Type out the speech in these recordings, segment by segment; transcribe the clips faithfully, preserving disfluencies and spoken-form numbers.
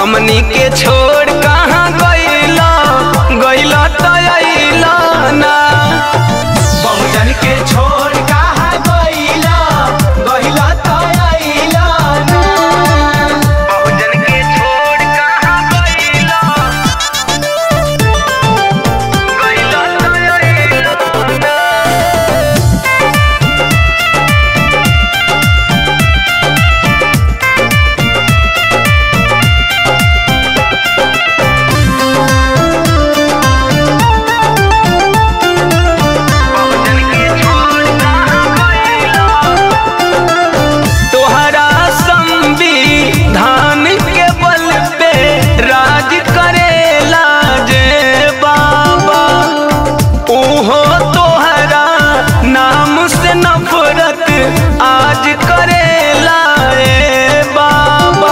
हमनी के छोड़ कहाँ गइला गइला त अइला ना। बहुजन के छोड़ कहाँ गइला गइला त अइला ना। बहुजन के छोड़ कहाँ गइला गइला त अइला ना। आज करेला ए बाबा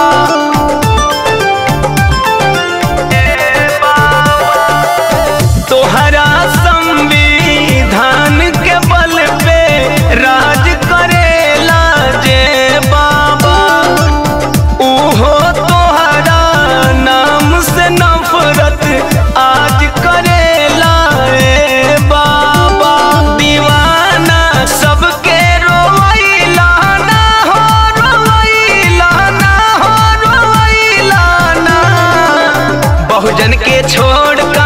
ए बाबा तोहरा संविधान के बल पे राज करेला जे बाबा। उहो तोहरा नाम से नफरत आज करेला ए बाबा। दीवाना सबके बहुजन के छोड़